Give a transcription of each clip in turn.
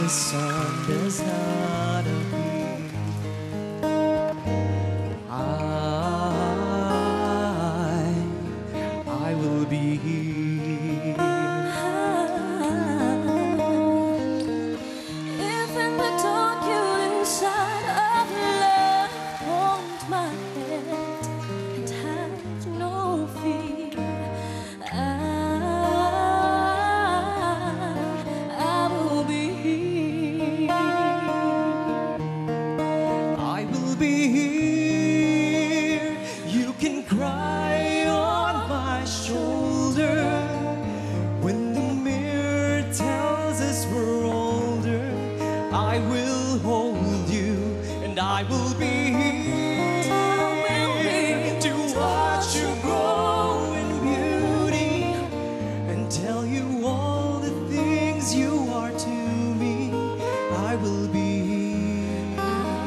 the sun does not appear, I will be here. If in the dark you inside of love hold my hand and have no fear, I will be here. I will be here. You can cry on my shoulder when the mirror tells us we're older. I will hold you and I will be here to watch you grow in beauty and tell you all the things you are to me. I will be here.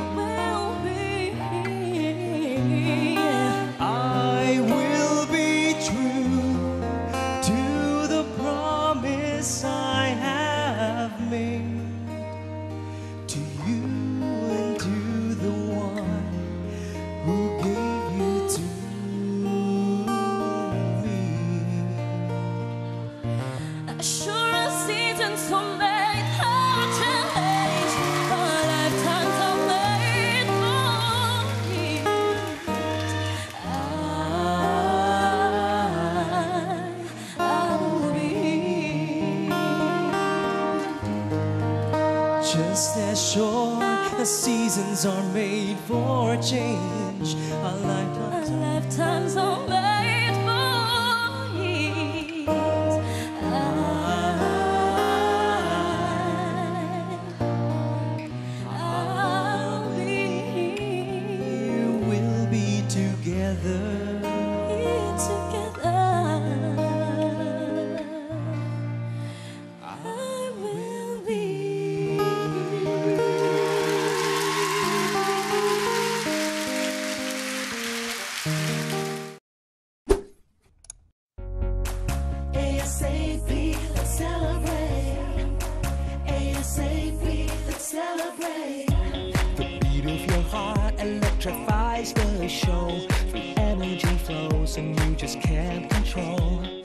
I will be true to the promise I have made to you and to the one who gave you to me. Sure as seasons are made for change, our lifetimes are made for years. I will be here. Just as sure as seasons are made for change, our Our lifetimes lifetimes are made for years. I'll be here. will be together. Together, I will be. ASAP, let's celebrate. ASAP, let's celebrate. The beat of your heart electrifies the show. Free energy flows and you just can't control.